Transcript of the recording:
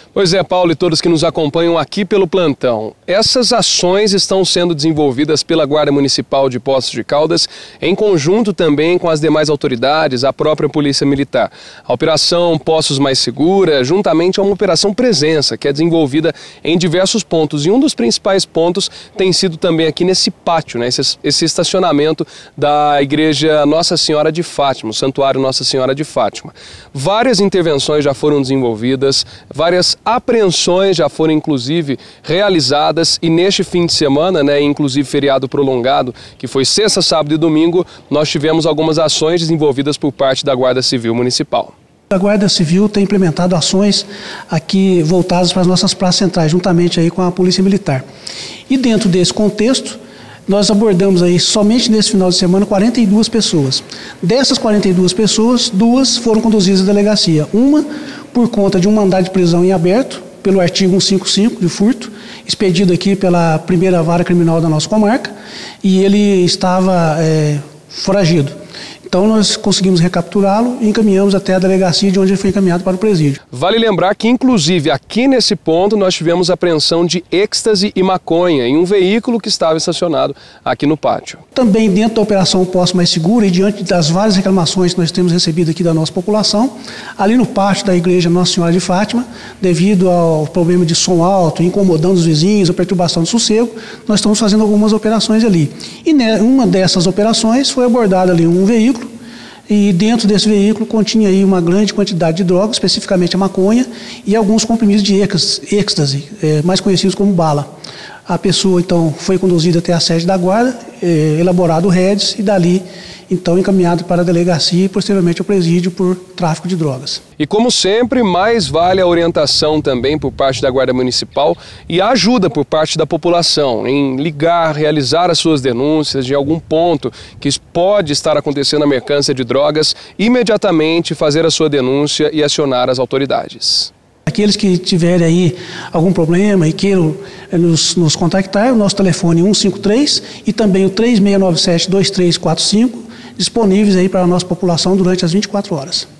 Pois é, Paulo, e todos que nos acompanham aqui pelo plantão. Essas ações estão sendo desenvolvidas pela Guarda Municipal de Poços de Caldas, em conjunto também com as demais autoridades, a própria Polícia Militar. A Operação Poços Mais Segura, juntamente a uma Operação Presença, que é desenvolvida em diversos pontos. E um dos principais pontos tem sido também aqui nesse pátio, né, esse estacionamento da Igreja Nossa Senhora de Fátima, o Santuário Nossa Senhora de Fátima. Várias intervenções já foram desenvolvidas, várias apreensões já foram inclusive realizadas, e neste fim de semana, né, inclusive feriado prolongado, que foi sexta, sábado e domingo, nós tivemos algumas ações desenvolvidas por parte da Guarda Civil Municipal. A Guarda Civil tem implementado ações aqui voltadas para as nossas praças centrais, juntamente aí com a Polícia Militar. E dentro desse contexto, nós abordamos aí somente nesse final de semana 42 pessoas. Dessas 42 pessoas, 2 foram conduzidas à delegacia. Uma por conta de um mandado de prisão em aberto, pelo artigo 155 de furto, expedido aqui pela primeira vara criminal da nossa comarca, e ele estava foragido. Então nós conseguimos recapturá-lo e encaminhamos até a delegacia, de onde ele foi encaminhado para o presídio. Vale lembrar que, inclusive, aqui nesse ponto nós tivemos apreensão de êxtase e maconha em um veículo que estava estacionado aqui no pátio. Também dentro da Operação Poços Mais Segura e diante das várias reclamações que nós temos recebido aqui da nossa população, ali no pátio da Igreja Nossa Senhora de Fátima, devido ao problema de som alto, incomodando os vizinhos, a perturbação do sossego, nós estamos fazendo algumas operações ali. E uma dessas operações foi abordado ali um veículo, e dentro desse veículo continha aí uma grande quantidade de drogas, especificamente a maconha, e alguns comprimidos de êxtase, mais conhecidos como bala. A pessoa, então, foi conduzida até a sede da guarda, elaborado o REDS, e dali, então, encaminhado para a delegacia e, posteriormente, ao presídio por tráfico de drogas. E, como sempre, mais vale a orientação também por parte da Guarda Municipal e a ajuda por parte da população em ligar, realizar as suas denúncias de algum ponto que pode estar acontecendo a mercância de drogas, imediatamente fazer a sua denúncia e acionar as autoridades. Aqueles que tiverem aí algum problema e queiram nos contactar, o nosso telefone 153 e também o 3697-2345, disponíveis aí para a nossa população durante as 24 horas.